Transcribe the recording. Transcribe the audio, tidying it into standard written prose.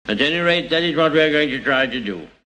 At any rate, that is what we are going to try to do.